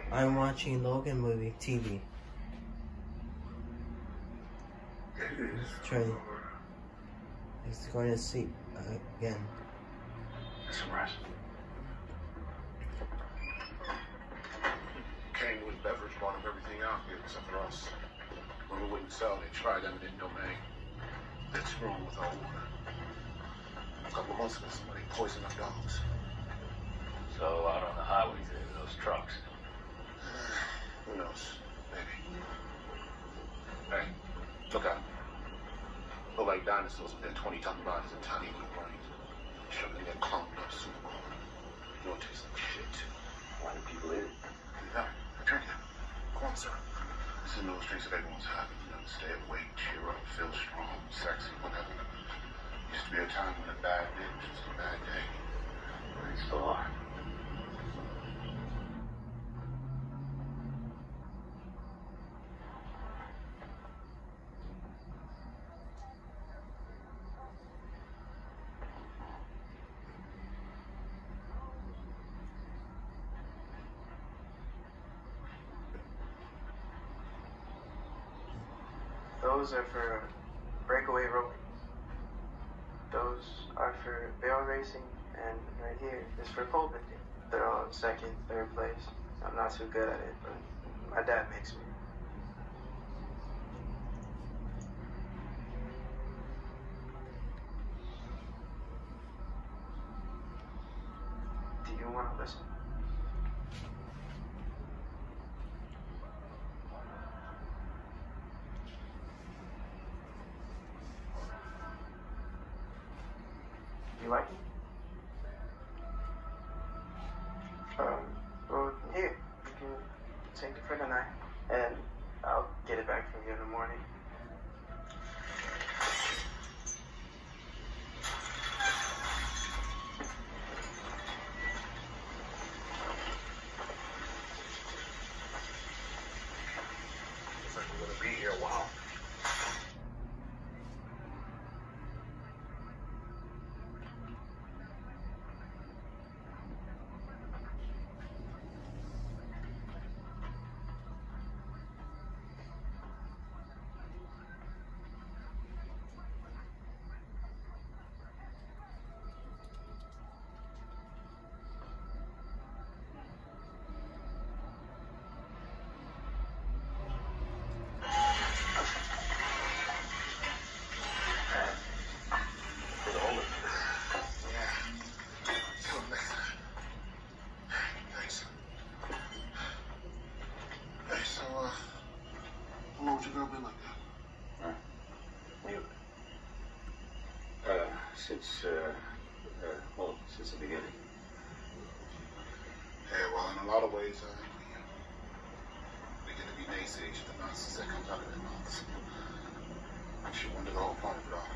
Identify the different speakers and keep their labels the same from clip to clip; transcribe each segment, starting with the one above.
Speaker 1: I'm watching Logan movie TV. He's going to sleep again.
Speaker 2: Get some rest.
Speaker 3: Came with beverage, bought him everything out here except for us. When we wouldn't sell, they tried eminent domain. They'd screw him with our water. A couple of months ago, somebody poisoned our dogs.
Speaker 2: So out on the highways there, those trucks.
Speaker 3: Who knows? Maybe. Hey, look out. Look like dinosaurs with their 20-ton bodies and tiny little brains. Shoved in their clumped up super corn. You don't taste like shit.
Speaker 2: Why do people eat it?
Speaker 3: Yeah, drink it. Go on, sir. This is no drinks that everyone's having. You know, stay awake, cheer up, feel strong, sexy, whatever. Used to be a time when a bad day was just a bad day.
Speaker 2: They still are.
Speaker 4: Those are for breakaway roping. Those are for barrel racing, and right here is for pole bending. They're all second, third place. I'm not too good at it, but my dad makes me. Do you want to listen? You like it? Well, here, you can take it for the night, and I'll get it back from you in the morning.
Speaker 3: Looks like we're gonna be here a while. How long has your girl been like that?
Speaker 2: Since the beginning.
Speaker 3: Yeah, well, in a lot of ways, we get to be naysayers to the nonsense that comes out of their mouths. I should wonder the whole point of it all.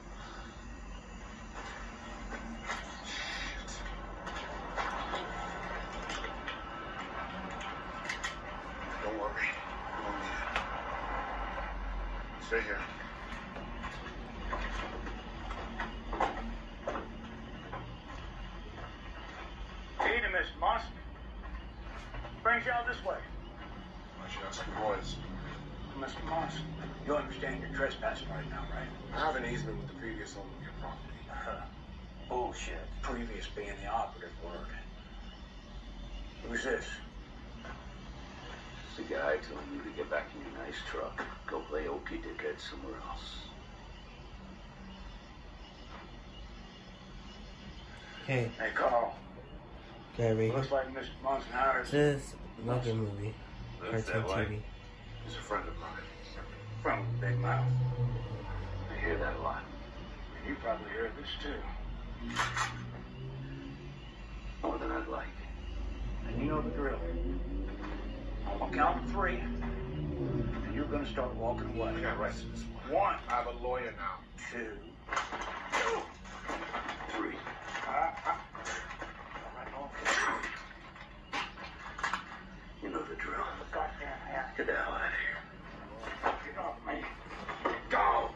Speaker 3: Shit. Don't worry. You won't need it. Stay here.
Speaker 5: Evening, Mr. Moss. Brings y'all this way.
Speaker 3: I should ask the boys.
Speaker 5: Mr. Moss, you understand you're trespassing right now, right?
Speaker 3: I have an easement with the previous owner of your property.
Speaker 5: Bullshit. Previous being the operative word. Who's this?
Speaker 2: It's the guy telling you to get back in your nice truck. Go play okey dickhead somewhere else.
Speaker 1: Hey,
Speaker 5: Hey, Carl.
Speaker 1: Gary.
Speaker 5: Looks like Mr. Moss and ours.
Speaker 1: This is Logan movie.
Speaker 2: Looks
Speaker 1: Cartoon
Speaker 2: that way.
Speaker 1: TV.
Speaker 3: He's a friend of mine.
Speaker 5: From Big Mouth.
Speaker 2: I hear that a lot.
Speaker 5: You probably heard this too.
Speaker 2: More than I'd like.
Speaker 5: And you know the drill. On the count of 3, and you're gonna start walking away.
Speaker 3: I got rights to this one.
Speaker 5: 1,
Speaker 3: I have a lawyer now.
Speaker 5: 2,
Speaker 2: 3. You know the drill.
Speaker 5: Goddamn ass.
Speaker 2: Get the hell out of here.
Speaker 5: Get off me. Go!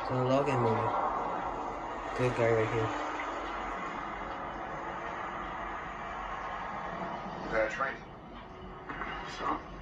Speaker 1: It's a Logan movie. Good guy right here.
Speaker 3: Bad training.
Speaker 2: So?